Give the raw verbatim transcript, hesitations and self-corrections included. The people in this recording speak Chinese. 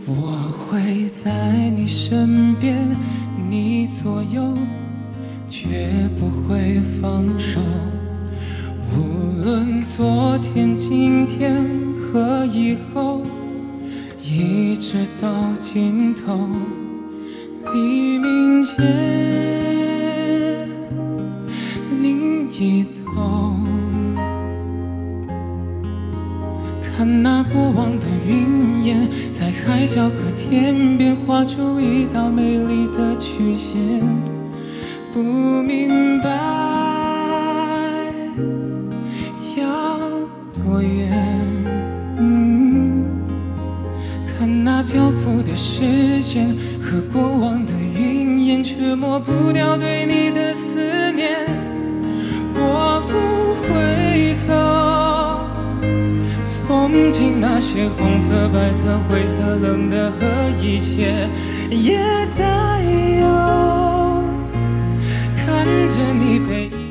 我会在你身边，你左右，绝不会放手。无论昨天、今天和以后，一直到尽头。黎明前另一头，看那过往的云烟，在海角和天边画出一道美丽的曲线。不明白要多远，嗯，看那漂浮的时间和过往的云烟，却抹不掉对你的思念。我不会走，从今那些红色、白色、灰色、冷的和一切也带有，看着你背影。